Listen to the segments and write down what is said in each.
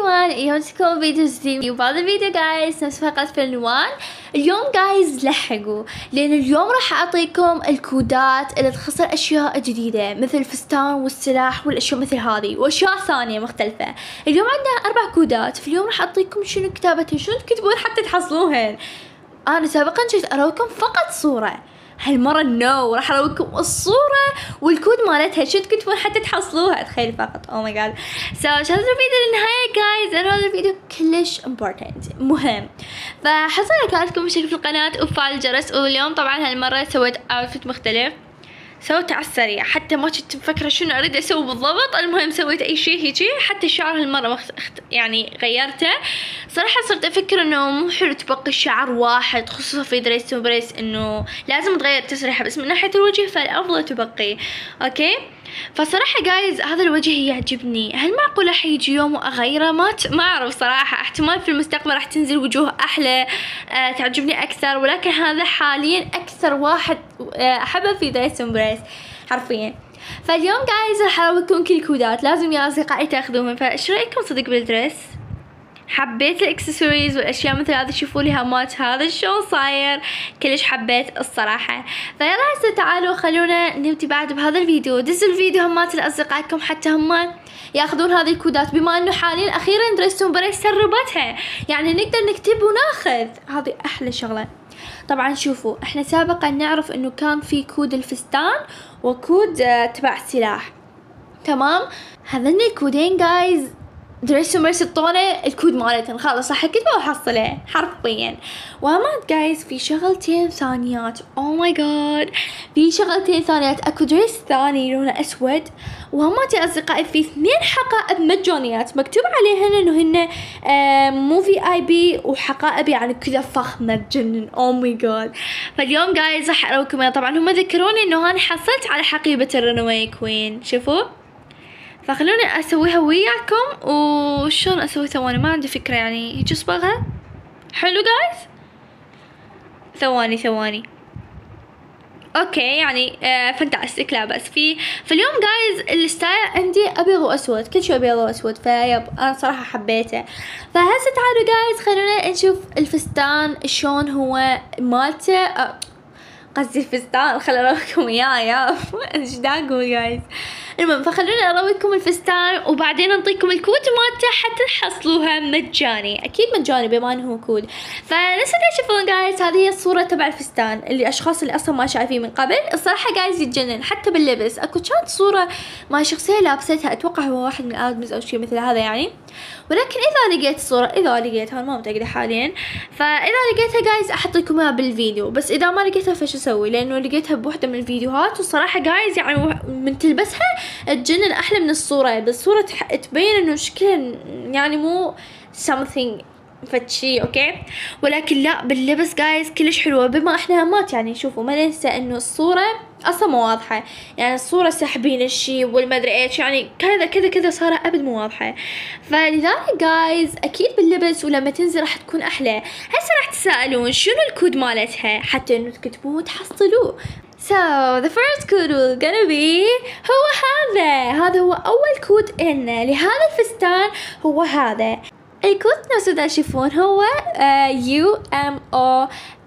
everyone يومكم فيديو جديد. وبهذا الفيديو جايز نفس فقرة فالنوان. اليوم جايز لحقوا لأن اليوم راح أعطيكم الكودات اللي تخص أشياء جديدة مثل الفستان والسلاح والأشياء مثل هذه وأشياء ثانية مختلفة. اليوم عندنا 4 كودات، في اليوم راح أعطيكم شنو كتابتها، شنو تكتبون حتى تحصلوهن. أنا سابقا كنت أراويكم فقط صورة، هالمرة نو راح اراويكم الصورة والكود مالتها شو تكتبون حتى تحصلوها. تخيل فقط او ماي جاد. شاهدوا الفيديو للنهاية جايز، لأن هذا الفيديو كلش امبورتنت مهم. فحصلوا لايكاتكم واشتركوا في القناة وفعل الجرس. واليوم طبعا هالمرة سويت اوتفيت مختلف، سويته على السريع حتى ما كنت مفكرة شنو اريد اسوي بالضبط. المهم سويت اي شيء هيجي، حتى الشعر هالمرة يعني غيرته. صراحة صرت افكر انه مو حلو تبقي الشعر واحد، خصوصا في دريس وبريس انه لازم تغير تسريحة، بس من ناحية الوجه فالافضل تبقي اوكي. فصراحة جايز هذا الوجه يعجبني، هل معقولة حيجي يوم واغيره؟ ما اعرف صراحة، احتمال في المستقبل راح تنزل وجوه احلى تعجبني اكثر، ولكن هذا حاليا اكثر واحد احبه في دريس وبريس حرفيا. فاليوم جايز راح اراويكم كل الكودات، لازم يا اصدقائي تاخذوهم. فايش رايكم صدق بالدريس؟ حبيت الاكسسوارز والاشياء مثل هذا، شوفوا لي هامات هذا شلون صاير، كلش حبيت الصراحه. فيلا هسه تعالوا خلونا نبدي بعد بهذا الفيديو. دزوا الفيديو همات لاصدقائكم حتى هم ياخذون هذه الكودات، بما انه حاليا اخيرا دريس وبريس سربتها، يعني نقدر نكتب وناخذ، هذه احلى شغله. طبعا شوفوا احنا سابقا نعرف انه كان في كود الفستان وكود تبع السلاح، تمام؟ هذين الكودين جايز دريس وبريس الطونة الكود مالتهم خلاص راح اكتبه واحصله حرفيا. وامات جايز في شغلتين ثانيات، او ماي جاد في شغلتين ثانيات. اكو دريس ثاني لونه اسود، وهمات يا اصدقائي في 2 حقائب مجانيات مكتوب عليهن انه هن مو في اي بي وحقائب يعني كذا فخمه تجنن، او ماي جاد. فاليوم جايز راح اراويكم. طبعا هم ذكروني انه انا حصلت على حقيبه الرنوي كوين، شوفوا، فخلوني اسويها وياكم. وشون اسوي ثواني ما عندي فكرة، يعني هيك اصبغها حلو جايز. ثواني اوكي يعني فانتاستيك. لا بس في اليوم جايز الستايل عندي ابيض واسود، كل شيء ابيض واسود، فيب انا صراحة حبيته. فهسه تعالوا جايز خلونا نشوف الفستان شلون هو مالته، قصدي الفستان خل اراويكم اياه يا ايش دا اقول جايز. المهم فخلونا اراويكم الفستان وبعدين نعطيكم الكود مالته حتى تحصلوها مجاني، اكيد مجاني بما انه هو كود. فنفس اللي تشوفون جايز هذه هي الصورة تبع الفستان اللي الاشخاص اللي اصلا ما شايفين من قبل. الصراحة جايز يتجنن حتى باللبس. اكو كانت صورة مع شخصية لابستها، اتوقع هو واحد من الادمز او شيء مثل هذا يعني، ولكن اذا لقيت الصورة، اذا لقيتها ما متأكدة حاليا، فاذا لقيتها جايز احط لكم اياها بالفيديو. بس اذا ما لقيتها فش اسوي؟ لانه لقيتها بوحدة من الفيديوهات، والصراحة جايز يعني من تلبسها تجنن احلى من الصورة. بالصورة تبين انه شكلها يعني مو something فتشي اوكي، ولكن لا باللبس جايز كلش حلوة. بما احنا همات يعني شوفوا ما ننسى انه الصورة اصلا مو واضحة، يعني الصورة ساحبين الشي والمدري ايش، يعني كذا صار ابد مو واضحة. فلذلك جايز اكيد باللبس ولما تنزل راح تكون احلى. هسه راح تسألون شنو الكود مالتها حتى انه تكتبوه وتحصلوه. So the first code will gonna be هو هذا هو اول كود لنا لهذا الفستان، هو هذا الكود نفس ما تشوفون هو UMO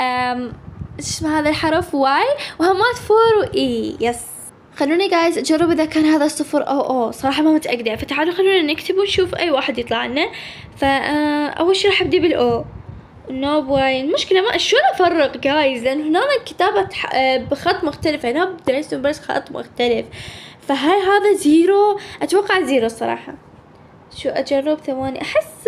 اسمه هذا الحرف واي وهمات 4 وإي يس. خلوني جايز اجرب اذا كان هذا الصفر او صراحة ما متأكدة، فتعالوا خلونا نكتب ونشوف اي واحد يطلع لنا. فاول شي راح ابدي بالاو نو بواي. المشكلة ما شلون افرق جايز، لان هنا الكتابة بخط مختلف، هنا بدريس وبريس خط مختلف. فهاي هذا زيرو، اتوقع زيرو الصراحة. شو اجرب ثواني، احس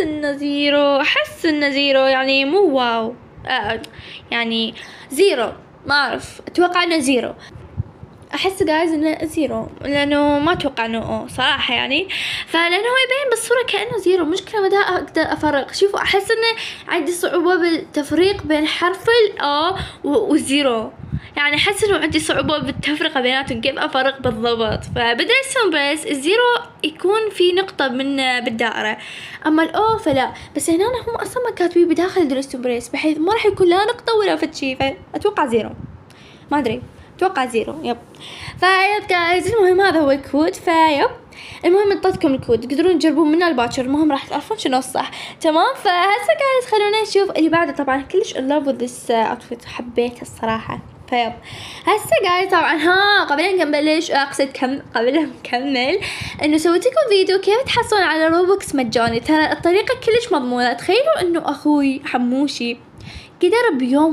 انه زيرو يعني مو واو يعني زيرو، ما اعرف، اتوقع انه زيرو. احس جايز انه زيرو لانه ما اتوقع انه او صراحة يعني. فلانه هو يبين بالصورة كأنه زيرو، مشكلة ما اقدر افرق. شوفوا احس انه عندي صعوبة بالتفريق بين حرف الا والزيرو، يعني احس انه عندي صعوبة بالتفرقة بيناتهم، كيف افرق بالضبط. فبدريس وبريس الزيرو يكون في نقطة من بالدائرة، اما الاو فلا. بس هنا هم اصلا ما كاتبين بداخل دريس وبريس، بحيث ما راح يكون لا نقطة ولا فتشي، فاتوقع زيرو، ما ادري اتوقع زيرو يب. فيب جايز المهم هذا هو الكود. فيب المهم انطيتكم الكود تقدرون تجربون منه الباكر، المهم راح تعرفون شنو الصح. تمام. فهسه جايز خلونا نشوف اللي بعده. طبعا كلش in love with this outfit، حبيته الصراحة. طيب هسه جاي طبعا قبل ما نبلش قبل ما نكمل انه سويت لكم فيديو كيف تحصلون على روبوكس مجاني. ترى الطريقة كلش مضمونة. تخيلوا انه اخوي حموشي قدر بيوم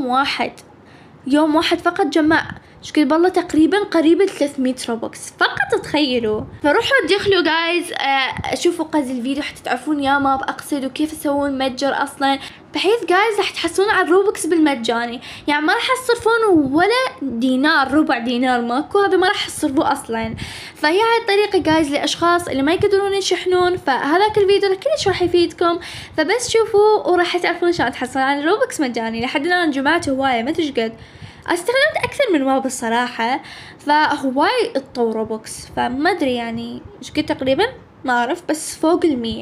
واحد فقط جمع شكل بالله تقريبا قريبة 300 روبوكس فقط، تخيلوا. فروحوا ادخلوا جايز شوفوا قصد الفيديو حتى تعرفون يا ما بقصد وكيف تسوون متجر اصلا، بحيث جايز راح تحصلون على الروبوكس بالمجاني. يعني ما راح تصرفون ولا دينار، ربع دينار ماكو، هذا ما راح تصرفوه اصلا. فهي هاي الطريقة جايز لاشخاص اللي ما يقدرون يشحنون. فهذاك الفيديو كلش راح يفيدكم، فبس شوفوا وراح تعرفون شلون تحصلون على الروبوكس مجاني. لحد الان جمعت هواية ما ادري قد، استخدمت اكثر من ماب الصراحة، فهواي الطو روبوكس. فما ادري يعني ايش قد تقريبا ما اعرف، بس فوق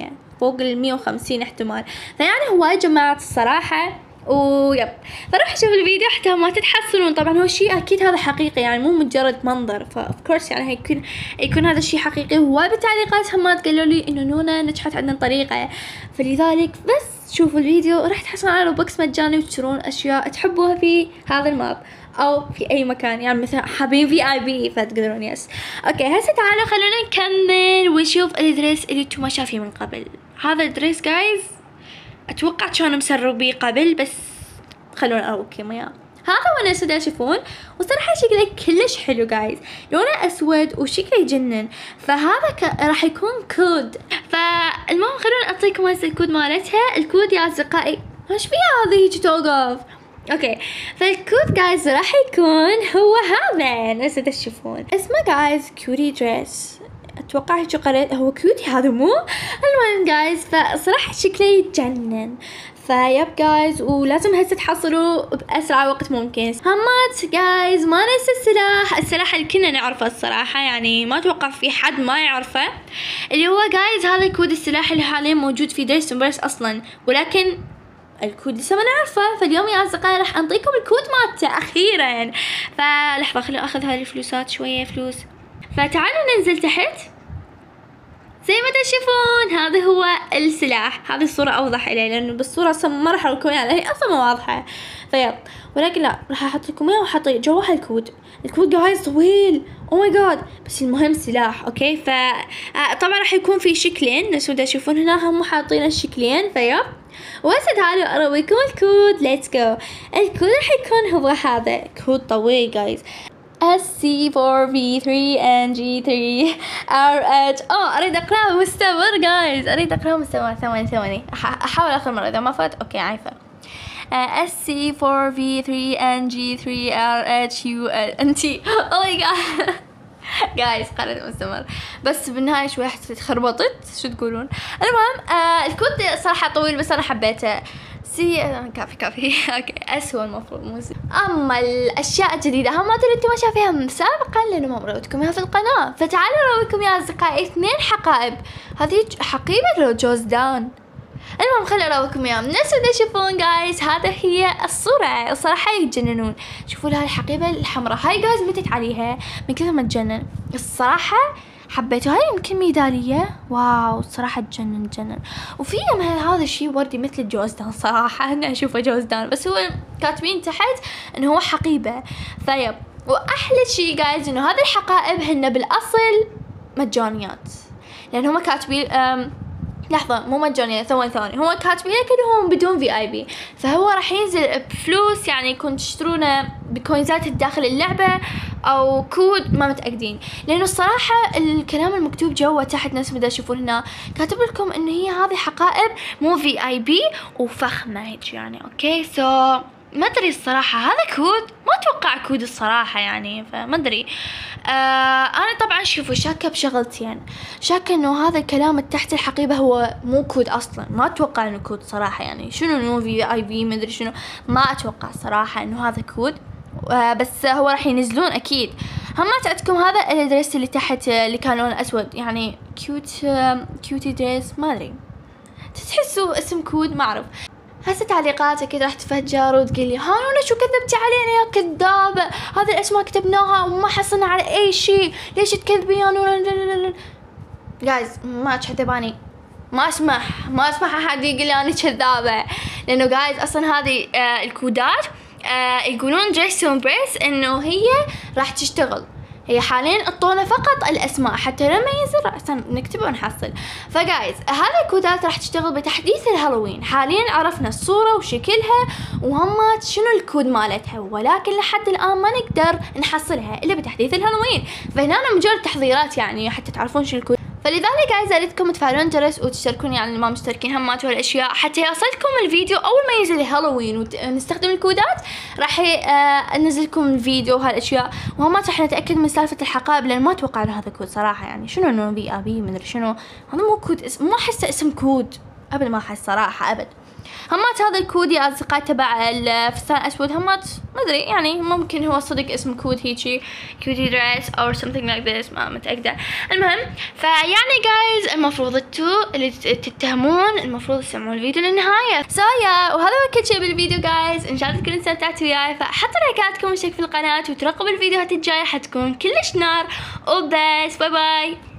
150 احتمال. فيعني هواي جماعات الصراحة. ويب فروح شوف الفيديو حتى ما تتحصلون. طبعا هو شيء اكيد هذا حقيقي، يعني مو مجرد منظر. فاوف كورس يعني يكون هذا الشيء حقيقي. هواي بالتعليقات هم قالوا لي انه نونا نجحت عندنا طريقة، فلذلك بس شوفوا الفيديو راح تحصلون على روبوكس مجاني وتشترون اشياء تحبوها في هذا الماب او في اي مكان. يعني مثلا حابين VIP فتقدرون يس. اوكي هسه تعالوا خلونا نكمل ونشوف الدريس اللي انتم ما شايفين من قبل. هذا الدريس جايز اتوقع كانوا مسربيه قبل، بس خلونا اروكم اياه. هذا هو نفس اللي تشوفون، وصراحه شكله كلش حلو جايز، لونه اسود وشكله يجنن. فهذا راح يكون كود. فالمهم خلونا اعطيكم هسه الكود مالتها. الكود يا اصدقائي ايش فيها هذه هيك توقف. اوكي فالكود جايز راح يكون هو هذا نفس اللي تشوفون. اسمه جايز كيوتي دريس، اتوقع هيك قريت هو كيوتي هذا مو. المهم جايز فصراحة شكله يتجنن. فيب جايز ولازم هسه تحصلوا باسرع وقت ممكن. همات جايز ما ننسى السلاح اللي كنا نعرفه الصراحة، يعني ما اتوقع في حد ما يعرفه، اللي هو جايز هذا الكود السلاح اللي حاليا موجود في دريس بريس اصلا، ولكن الكود لسه ما نعرفه. فاليوم يا اصدقائي راح انطيكم الكود مالته اخيرا. فلحظة خليني اخذ هاي الفلوسات، شوية فلوس. فتعالوا ننزل تحت زي ما تشوفون. هذا هو السلاح. هذه الصورة اوضح الي لانه بالصورة اصلا ما راح اقول لكم اياها لان هي اصلا ما واضحة. فيب ولكن لا راح احط لكم اياه واحط جواها الكود. الكود جايز طويل او ماي جاد، بس المهم سلاح. اوكي طبعا راح يكون في شكلين نفس ما تشوفون هنا، هم حاطين الشكلين. فيب وهسه تعالوا ارويكم الكود. ليتس جو. الكود راح يكون هو هذا كود طويل جايز. SC4V3NG3RH. اريد اقراه مستمر جايز، اريد اقراه مستمر. ثواني احاول اخر مرة اذا ما فات. اوكي عارفة. SC4V3NG3RHUL انتي او ماي جاد جايز قرأت مستمر، بس بالنهاية شوي حسيت خربطت. شو تقولون؟ المهم الكود صراحة طويل بس انا حبيته. كافي اوكي. اسوء المفروض مو. اما الاشياء الجديده هم ما انتم ما شايفينها سابقا لانه ما مروتكم اياها في القناه. فتعالوا ارويكم يا اصدقائي 2 حقائب. هذه حقيبه جوزدان. المهم خليني ارويكم اياها. نفس اللي تشوفون جايز هذا هي الصوره. الصراحه يتجننون. شوفوا لها الحقيبه الحمراء هاي جايز متت عليها من كثر ما تجنن الصراحه. حبيته. هاي يمكن ميدالية. واو الصراحة تجنن. وفي هذا الشيء وردي مثل الجوزدان صراحة. أنا أشوفه جوزدان بس هو كاتبين تحت إنه هو حقيبة. طيب وأحلى شيء جايز إنه هذه الحقائب هن بالأصل مجانيات، لأن هم كاتبين لحظة مو مجانية. ثواني هو كاتبين لك إنهم بدون VIP، فهو راح ينزل بفلوس. يعني يكون تشترونه بكوينزات داخل اللعبة او كود ما متأكدين، لانه الصراحة الكلام المكتوب جوا تحت نفس ما تشوفون هنا كاتب لكم انه هي هذه حقائب مو VIP وفخمة هيك يعني. اوكي ما ادري الصراحة هذا كود ما اتوقع كود الصراحة يعني. فما ادري. انا طبعا شوفوا شاكة بشغلتين. شاكة انه هذا الكلام تحت الحقيبة هو مو كود اصلا. ما اتوقع انه كود صراحة. يعني شنو انه VIP ما ادري شنو. ما اتوقع صراحة انه هذا كود. بس هو راح ينزلون اكيد. هم عندكم هذا الدريس اللي تحت اللي كان لونه اسود، يعني كيوتي دريس ما ادري تحسوا اسم كود ما اعرف. هسه تعليقاتك راح تفجر وتقول لي هانونا شو كذبتي علينا يا كذابة، هذه الاسماء كتبناها وما حصلنا على اي شيء، ليش تكذبين يا نونا؟ جايز ما تكذباني، ما اسمح احد يقول لي انا كذابه، لانه جايز اصلا هذه الكودات يقولون جيسون بريس انه هي راح تشتغل. هي حاليا اعطونا فقط الاسماء حتى لما ينزل راسا نكتب ونحصل. فجايز هذه الكودات راح تشتغل بتحديث الهالوين. حاليا عرفنا الصوره وشكلها وهم شنو الكود مالتها، ولكن لحد الان ما نقدر نحصلها الا بتحديث الهالوين. فهنا مجرد تحضيرات يعني حتى تعرفون شنو الكود. فلذلك جايز اريدكم تفعلون الجرس وتشتركون يعني اللي ما مشتركين همات وهالاشياء حتى يوصلكم الفيديو اول ما ينزل هالوين ونستخدم الكودات راح انزلكم الفيديو وهالاشياء. وهمات راح نتاكد من سالفه الحقائب لان ما اتوقع ان هذا كود صراحه، يعني شنو انه بي مدري شنو، هذا مو كود اسم، ما احسه اسم كود ابد، ما احس صراحه ابد. همات هذا الكود يا اصدقائي تبع الفستان اسود، همات ما ادري يعني ممكن هو صدق اسم كود هيجي كيوتي دريس او something like this، ما متاكده. المهم فيعني جايز المفروض انتوا اللي تتهمون المفروض تسمعون الفيديو للنهايه. وهذا هو كل شيء بالفيديو جايز. ان شاء الله تكونوا استمتعتوا وياي، فحطوا لايكاتكم واشتركوا في القناه وترقبوا الفيديوهات الجايه حتكون كلش نار. وبس باي باي.